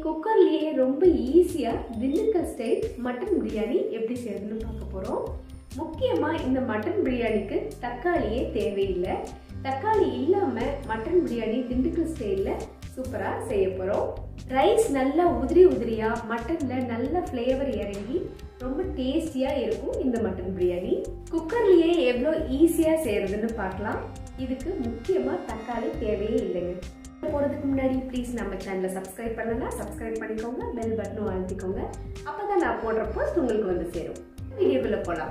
குக்கர்லயே ரொம்ப ஈஸியா Dindigul style mutton biryani எப்படி செய்யறதுன்னு பார்க்க போறோம். முக்கியமா இந்த மட்டன் பிரியாணிக்கு தக்காளியே தேவையில்லை. தக்காளி இல்லாம மட்டன் பிரியாணி திண்டுக்கல் ஸ்டைல்ல சூப்பரா செய்ய போறோம். ரைஸ் நல்லா உதிரி உதிரியா மட்டன்ல நல்ல ஃப்ளேவர் இறங்கி ரொம்ப டேஸ்டியா இருக்கும் இந்த மட்டன் பிரியாணி. குக்கர்லயே எவ்வளோ ஈஸியா செய்யறதுன்னு பார்க்கலாம். இதுக்கு முக்கியமா தக்காளி தேவையே இல்லைங்க. போறதுக்கு முன்னாடி ப்ளீஸ் நம்ம சேனலை சப்ஸ்கிரைப் பண்ணலன்னா சப்ஸ்கிரைப் பண்ணிக்கோங்க, பெல் பட்டனும் அழுத்திக்கோங்க. அப்பதான் நான் போடுற போஸ்ட் உங்களுக்கு வந்து சேரும். வீடியோக்குள்ள போலாம்.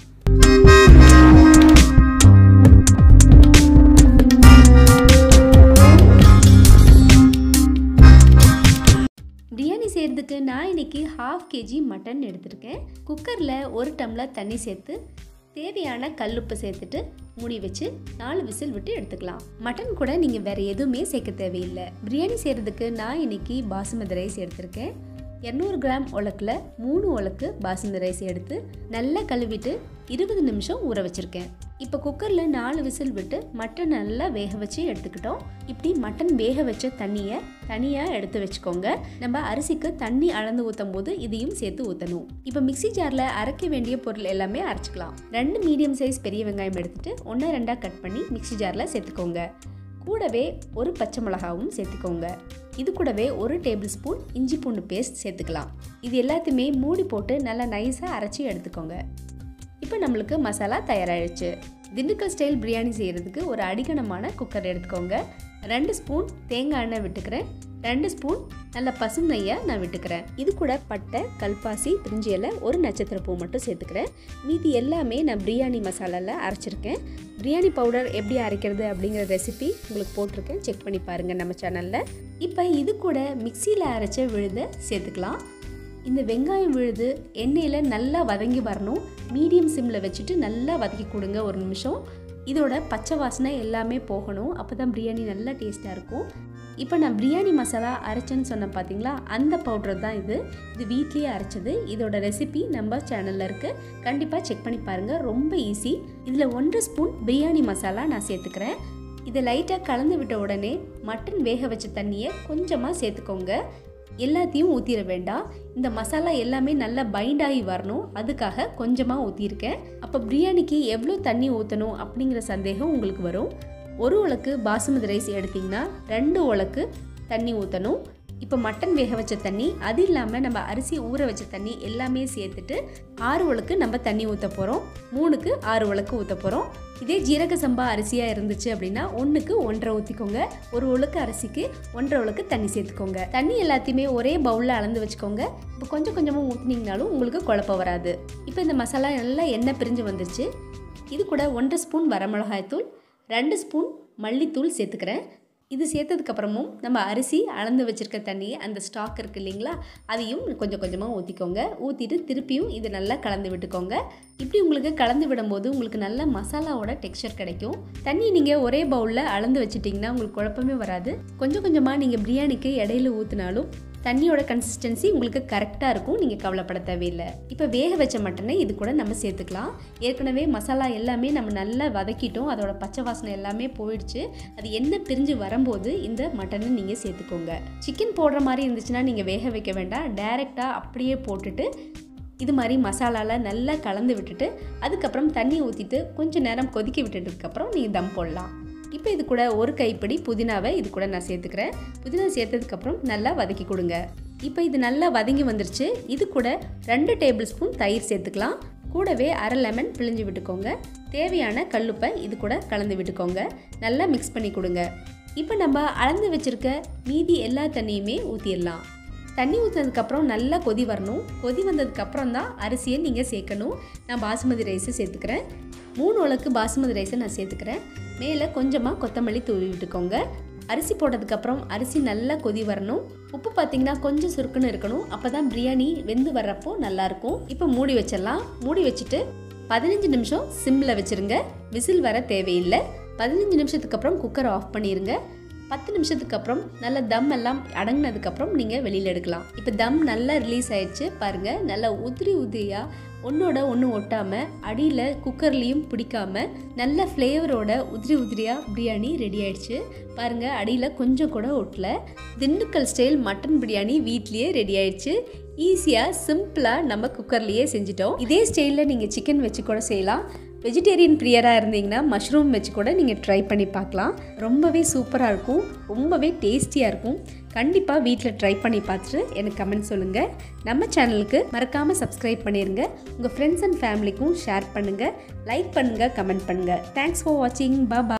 பிரியாணி செய்கிறதுக்கு நான் இன்னைக்கு 1/2 kg மட்டன் எடுத்திருக்கேன். குக்கரில் 1 டம்ளர் தண்ணி சேர்த்து தேவையான கல்லுப்பு சேர்த்துட்டு மூடி வச்சு 4 விசில் விட்டு எடுத்துக்கலாம். மட்டன் கூட நீங்கள் வேறு எதுவுமே சேர்க்க தேவையில்லை. பிரியாணி செய்கிறதுக்கு நான் இன்னைக்கு பாசுமதி ரைஸ் எடுத்திருக்கேன். 200 கிராம் உலக்கில் 3 உலக்கு பாசுமதி ரைஸ் எடுத்து நல்லா கழுவிட்டு 20 நிமிஷம் ஊற வச்சுருக்கேன். இப்போ குக்கரில் 4 விசில் விட்டு மட்டன் நல்லா வேக வச்சு எடுத்துக்கிட்டோம். இப்படி மட்டன் வேக வச்ச தண்ணியை தனியாக எடுத்து வச்சுக்கோங்க. நம்ம அரிசிக்கு தண்ணி அளந்து ஊற்றும் போது இதையும் சேர்த்து ஊற்றணும். இப்போ மிக்சி ஜாரில் அரைக்க வேண்டிய பொருள் எல்லாமே அரைச்சிக்கலாம். 2 மீடியம் சைஸ் பெரிய வெங்காயம் எடுத்துட்டு 1-2 கட் பண்ணி மிக்சி ஜாரில் சேர்த்துக்கோங்க. கூடவே 1 பச்சை மிளகாவும் சேர்த்துக்கோங்க. இது கூடவே 1 டேபிள் ஸ்பூன் இஞ்சி பூண்டு பேஸ்ட் சேர்த்துக்கலாம். இது எல்லாத்தையுமே மூடி போட்டு நல்லா நைஸாக அரைச்சி எடுத்துக்கோங்க. இப்போ நம்மளுக்கு மசாலா தயாராகிடுச்சு. திண்டுக்கல் ஸ்டைல் பிரியாணி செய்கிறதுக்கு ஒரு அடிகனமான குக்கர் எடுத்துக்கோங்க. 2 ஸ்பூன் தேங்காய் எண்ணெய் விட்டுக்கிறேன். 2 ஸ்பூன் நல்ல பசும் நெய்யை நான் விட்டுக்கிறேன். இது கூட பட்டை, கல்பாசி, பிரிஞ்சி இலை, 1 நட்சத்திர பூ மட்டும் சேர்த்துக்கிறேன். மீதி எல்லாமே நான் பிரியாணி மசாலாவில் அரைச்சிருக்கேன். பிரியாணி பவுடர் எப்படி அரைக்கிறது அப்படிங்கிற ரெசிபி உங்களுக்கு போட்டிருக்கேன், செக் பண்ணி பாருங்கள் நம்ம சேனலில். இப்போ இது கூட மிக்சியில் அரைச்ச விழுதை சேர்த்துக்கலாம். இந்த வெங்காயம் விழுது எண்ணெயில் நல்லா வதங்கி வரணும். மீடியம் சிம்மில் வச்சுட்டு நல்லா வதக்கி கொடுங்க 1 நிமிஷம். இதோட பச்சை வாசனை எல்லாமே போகணும். அப்போ தான் பிரியாணி நல்லா டேஸ்ட்டாக இருக்கும். இப்போ நான் பிரியாணி மசாலா அரைச்சேன்னு சொன்னேன் பார்த்தீங்களா, அந்த பவுடர் தான் இது. இது வீட்லேயே அரைச்சது. இதோட ரெசிபி நம்ம சேனலில் இருக்குது, கண்டிப்பாக செக் பண்ணி பாருங்கள். ரொம்ப ஈஸி. இதில் 1 ஸ்பூன் பிரியாணி மசாலா நான் சேர்த்துக்கிறேன். இதை லைட்டாக கலந்து விட்ட உடனே மட்டன் வேக வச்ச தண்ணியை கொஞ்சமாக சேர்த்துக்கோங்க. எல்லாத்தையும் ஊற்றிட வேண்டாம். இந்த மசாலா எல்லாமே நல்லா பைண்ட் ஆகி வரணும், அதுக்காக கொஞ்சமாக ஊற்றிருக்கேன். அப்போ பிரியாணிக்கு எவ்வளோ தண்ணி ஊற்றணும் அப்படிங்கிற சந்தேகம் உங்களுக்கு வரும். 1 உலக்கு பாசுமதி ரைஸ் எடுத்திங்கன்னா 2 உலக்கு தண்ணி ஊற்றணும். இப்போ மட்டன் வேக வச்ச தண்ணி, அது இல்லாமல் நம்ம அரிசி ஊற வச்ச தண்ணி எல்லாமே சேர்த்துட்டு 6 உலக்கு நம்ம தண்ணி ஊற்ற போகிறோம். 3க்கு 6 உலக்கு ஊற்ற போகிறோம். இதே ஜீரக சம்பா அரிசியாக இருந்துச்சு அப்படின்னா 1க்கு 1.5 ஊற்றிக்கோங்க. 1 உலக்கு அரிசிக்கு 1.5 உலக்கு தண்ணி சேர்த்துக்கோங்க. தண்ணி எல்லாத்தையுமே ஒரே பவுலில் அளந்து வச்சுக்கோங்க. இப்போ கொஞ்சம் கொஞ்சமாக ஊற்றினீங்கனாலும் உங்களுக்கு குழப்பம் வராது. இப்போ இந்த மசாலா நல்லா எண்ணெய் பிரிஞ்சு வந்துருச்சு. இது கூட 1 ஸ்பூன் வரமிளகாய்த்தூள், 2 ஸ்பூன் மல்லித்தூள் சேர்த்துக்கிறேன். இது சேர்த்ததுக்கப்புறமும் நம்ம அரிசி அளந்து வச்சுருக்க தண்ணியை, அந்த ஸ்டாக் இருக்குது இல்லைங்களா, அதையும் கொஞ்சம் கொஞ்சமாக ஊற்றிக்கோங்க. ஊற்றிட்டு திருப்பியும் இது நல்லா கலந்து விட்டுக்கோங்க. இப்படி உங்களுக்கு கலந்து விடும்போது உங்களுக்கு நல்ல மசாலாவோட டெக்ஸ்சர் கிடைக்கும். தண்ணி நீங்கள் ஒரே பவுலில் அளந்து வச்சுட்டிங்கன்னா உங்களுக்கு குழப்பமே வராது. கொஞ்சம் கொஞ்சமாக நீங்கள் பிரியாணிக்கு இடையில ஊற்றினாலும் தண்ணியோட கன்சிஸ்டன்சி உங்களுக்கு கரெக்டாக இருக்கும். நீங்கள் கவலைப்பட தேவையில்லை. இப்போ வேக வச்ச மட்டனை இது கூட நம்ம சேர்த்துக்கலாம். ஏற்கனவே மசாலா எல்லாமே நம்ம நல்லா வதக்கிட்டோம். அதோட பச்சை வாசனை எல்லாமே போயிடுச்சு. அது எண்ணெய் பிரிஞ்சு வரும்போது இந்த மட்டனை நீங்கள் சேர்த்துக்கோங்க. சிக்கன் போடுற மாதிரி இருந்துச்சுன்னா நீங்கள் வேக வைக்க வேண்டாம். டைரெக்டாக அப்படியே போட்டுட்டு இது மாதிரி மசாலாவில் நல்லா கலந்து விட்டுட்டு அதுக்கப்புறம் தண்ணி ஊற்றிட்டு கொஞ்சம் நேரம் கொதிக்க விட்டுட்டதுக்கப்புறம் நீங்கள் தம் போடலாம். இப்போ இது கூட 1 கைப்பிடி புதினாவை இது கூட நான் சேர்த்துக்கிறேன். புதினா சேர்த்ததுக்கப்புறம் நல்லா வதக்கி கொடுங்க. இப்போ இது நல்லா வதங்கி வந்துருச்சு. இது கூட 2 டேபிள் ஸ்பூன் தயிர் சேர்த்துக்கலாம். கூடவே 1/2 லெமன் பிழிஞ்சு விட்டுக்கோங்க. தேவையான கல்லுப்பை இது கூட கலந்து விட்டுக்கோங்க. நல்லா மிக்ஸ் பண்ணி கொடுங்க. இப்போ நம்ம அளந்து வச்சுருக்க மீதி எல்லா தண்ணியுமே ஊற்றிடலாம். தண்ணி ஊற்றினதுக்கப்புறம் நல்லா கொதி வரணும். கொதி வந்ததுக்கப்புறம் தான் அரிசியை நீங்கள் சேர்க்கணும். நான் பாசுமதி ரைஸை சேர்த்துக்கிறேன். 3 உலக்கு பாசுமதி ரைஸை நான் சேர்த்துக்கிறேன். மேலே கொஞ்சமாக கொத்தமல்லி தூவி விட்டுக்கோங்க. அரிசி போட்டதுக்கப்புறம் அரிசி நல்லா கொதி வரணும். உப்பு பார்த்திங்கன்னா கொஞ்சம் சுருக்குன்னு இருக்கணும். அப்போ தான் பிரியாணி வெந்து வர்றப்போ நல்லாயிருக்கும். இப்போ மூடி வச்சிடலாம். மூடி வச்சுட்டு 15 நிமிஷம் சிம்மில் வச்சுருங்க. விசில் வர தேவையில்லை. 15 நிமிஷத்துக்கு அப்புறம் குக்கரை ஆஃப் பண்ணிடுங்க. 10 நிமிஷத்துக்கு அப்புறம் நல்லா தம் எல்லாம் அடங்கினதுக்கப்புறம் நீங்கள் வெளியில் எடுக்கலாம். இப்போ தம் நல்லா ரிலீஸ் ஆயிடுச்சு பாருங்கள். நல்லா உதிரியாக ஒன்றோட ஒன்று ஒட்டாமல் அடியில் குக்கர்லேயும் பிடிக்காமல் நல்ல ஃப்ளேவரோட உதிரியாக பிரியாணி ரெடி ஆயிடுச்சு பாருங்கள். அடியில் கொஞ்சம் கூட ஒட்டல. திண்டுக்கல் ஸ்டைல் மட்டன் பிரியாணி வீட்லேயே ரெடி ஆயிடுச்சு. ஈஸியாக சிம்பிளாக நம்ம குக்கர்லேயே செஞ்சிட்டோம். இதே ஸ்டைலில் நீங்கள் சிக்கன் வச்சு கூட செய்யலாம். வெஜிடேரியன் பிரியராக இருந்தீங்கன்னா மஷ்ரூம் வச்சு கூட நீங்கள் ட்ரை பண்ணி பார்க்கலாம். ரொம்பவே சூப்பராக இருக்கும், ரொம்பவே டேஸ்டியாக இருக்கும். கண்டிப்பாக வீட்டில் ட்ரை பண்ணி பார்த்துட்டு எனக்கு கமெண்ட் சொல்லுங்கள். நம்ம சேனலுக்கு மறக்காமல் சப்ஸ்கிரைப் பண்ணிடுங்க. உங்கள் ஃப்ரெண்ட்ஸ் அண்ட் ஃபேமிலிக்கும் ஷேர் பண்ணுங்கள், லைக் பண்ணுங்கள், கமெண்ட் பண்ணுங்கள். தேங்க்ஸ் ஃபார் வாட்சிங். பாய்.